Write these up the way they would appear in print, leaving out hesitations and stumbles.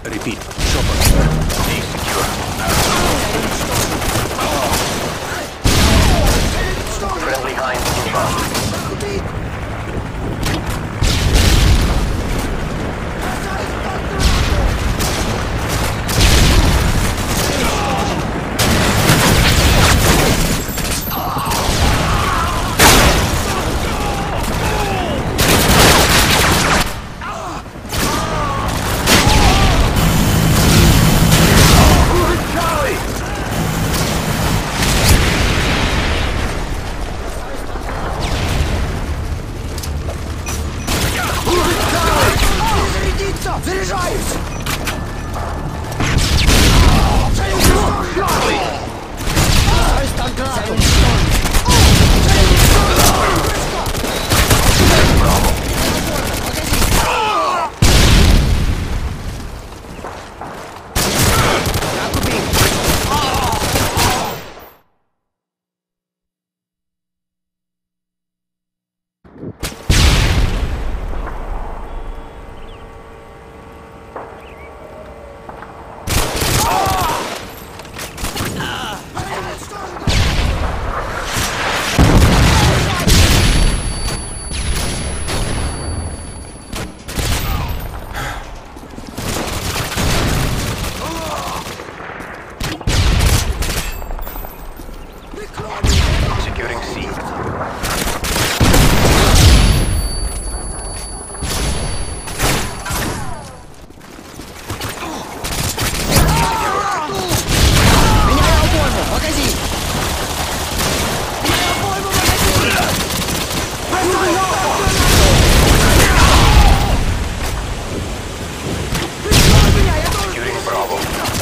Repeat. Chopper. A secure. Friendly Heinz inbound. Заряжаюсь! Securing C. Securing Bravo.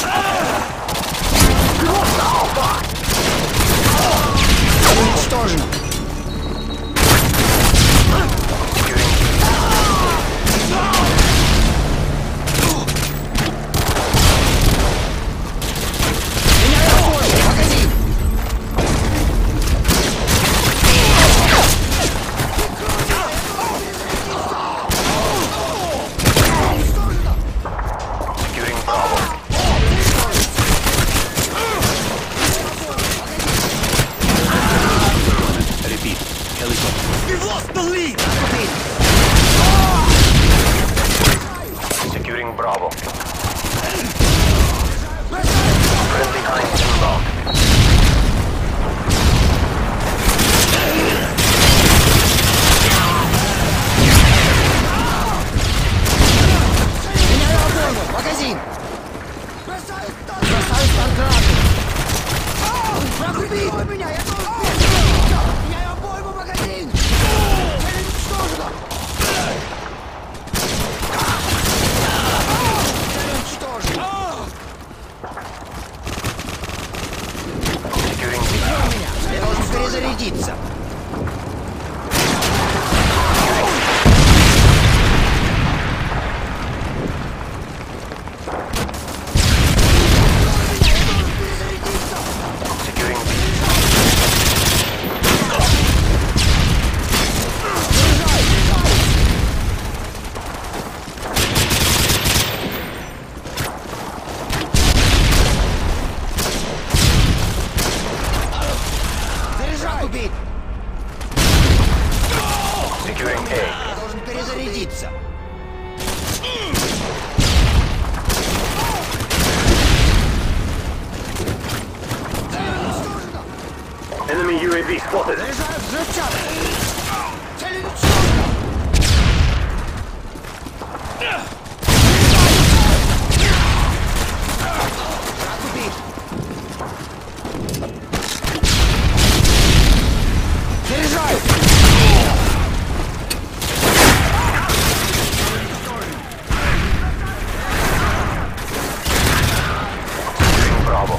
Уничтожено! Меня я понял! Погоди! Securing Bravo. Repeat. Helicopter. We've lost the lead! Securing Bravo. Friendly Heinz inbound. Меня я понял! Магазин! Бросаю станк! Враг убит! Меня! Я тоже меня я обойму магазин! Цель уничтожена! Цель уничтожена! Securing B. Меня! Я должен перезарядиться! Securing B. Заряжай! Убить! Securing A. Я должен перезарядиться! Enemy UAV spotted. Заряжаю взрывчатку! Цель уничтожена! Враг убит! Заряжаю! Securing Bravo.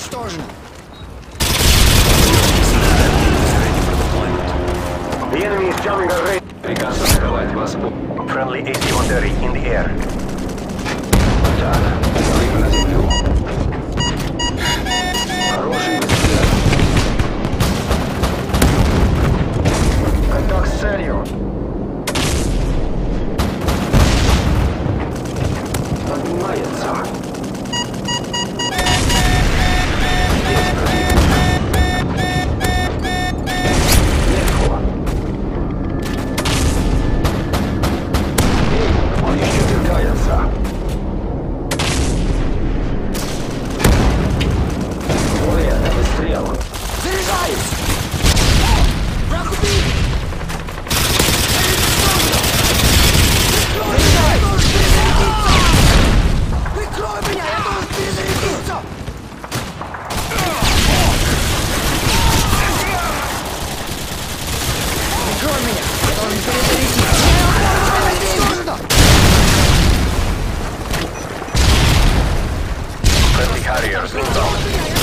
уничтожена. The enemy is jamming our range. Приказ атаковать вас по... Friendly AC-130 in the air. Так, прыгай на землю. Хороший выстрел. Контакт с целью. Поднимается. Легко. Он еще двигается. Более это выстрел. Заряжаюсь! Враг убит! Прикрой меня, я должен перезарядиться! Прикрой меня, я должен перезарядиться! Уничтожено! Friendly Harriers inbound.